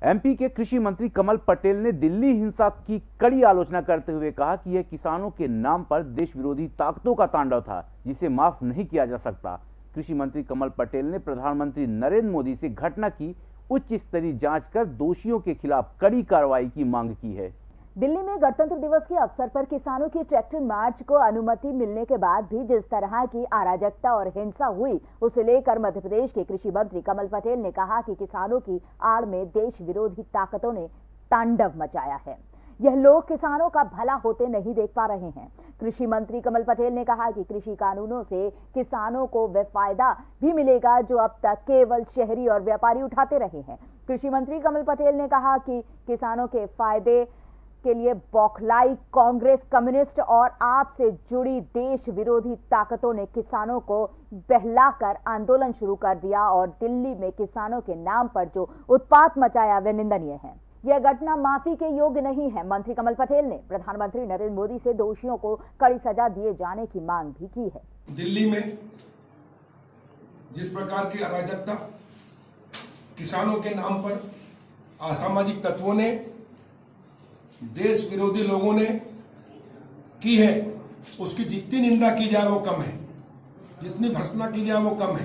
MP के कृषि मंत्री कमल पटेल ने दिल्ली हिंसा की कड़ी आलोचना करते हुए कहा कि यह किसानों के नाम पर देश विरोधी ताकतों का तांडव था, जिसे माफ नहीं किया जा सकता। कृषि मंत्री कमल पटेल ने प्रधानमंत्री नरेंद्र मोदी से घटना की उच्च स्तरीय जांच कर दोषियों के खिलाफ कड़ी कार्रवाई की मांग की है। दिल्ली में गणतंत्र दिवस के अवसर पर किसानों की ट्रैक्टर मार्च को अनुमति मिलने के बाद भी जिस तरह की अराजकता और हिंसा हुई, उसे लेकर मध्य प्रदेश के कृषि मंत्री कमल पटेल ने कहा कि किसानों की आड़ में देश विरोधी ताकतों ने तांडव मचाया है। यह लोग किसानों का भला होते नहीं देख पा रहे हैं। कृषि मंत्री कमल पटेल ने कहा कि कृषि कानूनों से किसानों को वह फायदा भी मिलेगा जो अब तक केवल शहरी और व्यापारी उठाते रहे हैं। कृषि मंत्री कमल पटेल ने कहा कि किसानों के फायदे के लिए बौखलाई कांग्रेस, कम्युनिस्ट और आप से जुड़ी देश विरोधी ताकतों ने किसानों को बहलाकर आंदोलन शुरू कर दिया और दिल्ली में किसानों के नाम पर जो उत्पात मचाया वह निंदनीय है। यह घटना माफी के योग्य नहीं है। मंत्री कमल पटेल ने प्रधानमंत्री नरेंद्र मोदी से दोषियों को कड़ी सजा दिए जाने की मांग भी की है। दिल्ली में जिस प्रकार की अराजकता किसानों के नाम पर असामाजिक तत्वों ने, देश विरोधी लोगों ने की है, उसकी जितनी निंदा की जाए वो कम है, जितनी भर्त्सना की जाए वो कम है।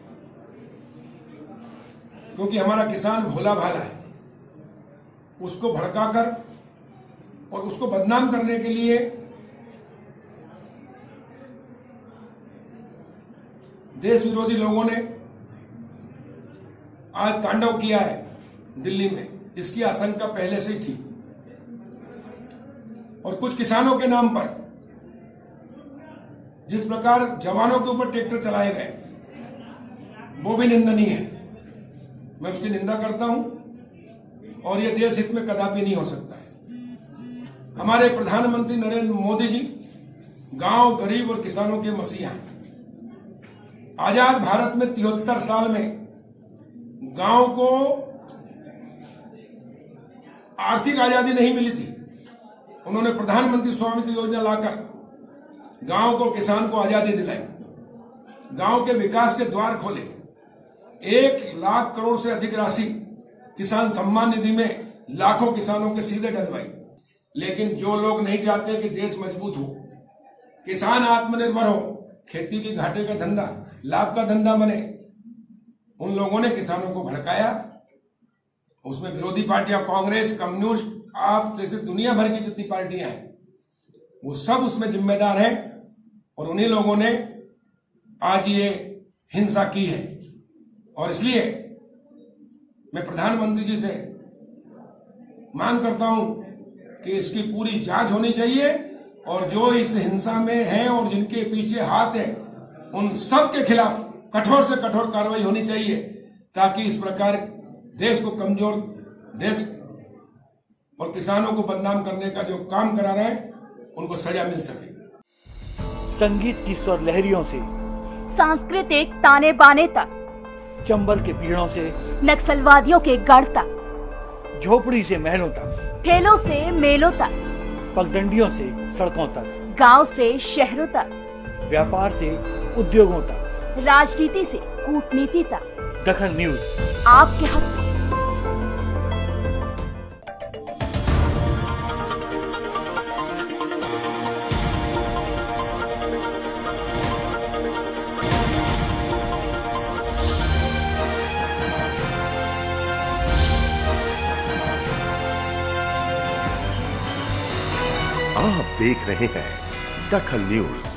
क्योंकि हमारा किसान भोला भाला है, उसको भड़काकर और उसको बदनाम करने के लिए देश विरोधी लोगों ने आज तांडव किया है दिल्ली में। इसकी आशंका पहले से ही थी और कुछ किसानों के नाम पर जिस प्रकार जवानों के ऊपर ट्रैक्टर चलाए गए वो भी निंदनीय है। मैं उसकी निंदा करता हूं और यह देश हित में कदापि नहीं हो सकता है। हमारे प्रधानमंत्री नरेंद्र मोदी जी गांव, गरीब और किसानों के मसीहा हैं। आजाद भारत में 73 साल में गांव को आर्थिक आजादी नहीं मिली थी। उन्होंने प्रधानमंत्री स्वामित्व योजना लाकर गांव को, किसान को आजादी दिलाई, गांव के विकास के द्वार खोले। 1 लाख करोड़ से अधिक राशि किसान सम्मान निधि में लाखों किसानों के सीधे डलवाई। लेकिन जो लोग नहीं चाहते कि देश मजबूत हो, किसान आत्मनिर्भर हो, खेती की घाटे का धंधा लाभ का धंधा बने, उन लोगों ने किसानों को भड़काया। उसमें विरोधी पार्टियां, कांग्रेस, कम्युनिस्ट, आप जैसे दुनिया भर की जितनी पार्टियां हैं वो सब उसमें जिम्मेदार हैं और उन्हीं लोगों ने आज ये हिंसा की है। और इसलिए मैं प्रधानमंत्री जी से मांग करता हूं कि इसकी पूरी जांच होनी चाहिए और जो इस हिंसा में हैं और जिनके पीछे हाथ है उन सब के खिलाफ कठोर से कठोर कार्रवाई होनी चाहिए, ताकि इस प्रकार देश को कमजोर, देश और किसानों को बदनाम करने का जो काम करा रहे हैं उनको सजा मिल सके। संगीत की स्वर लहरियों से सांस्कृतिक ताने बाने तक, चंबल के पीड़ों से नक्सलवादियों के गढ़ तक, झोपड़ी से महलों तक, ठेलों से मेलों तक, पगडंडियों से सड़कों तक, गांव से शहरों तक, व्यापार से उद्योगों तक, राजनीति से कूटनीति तक, दखन न्यूज आपके हक में। आप देख रहे हैं दखन न्यूज।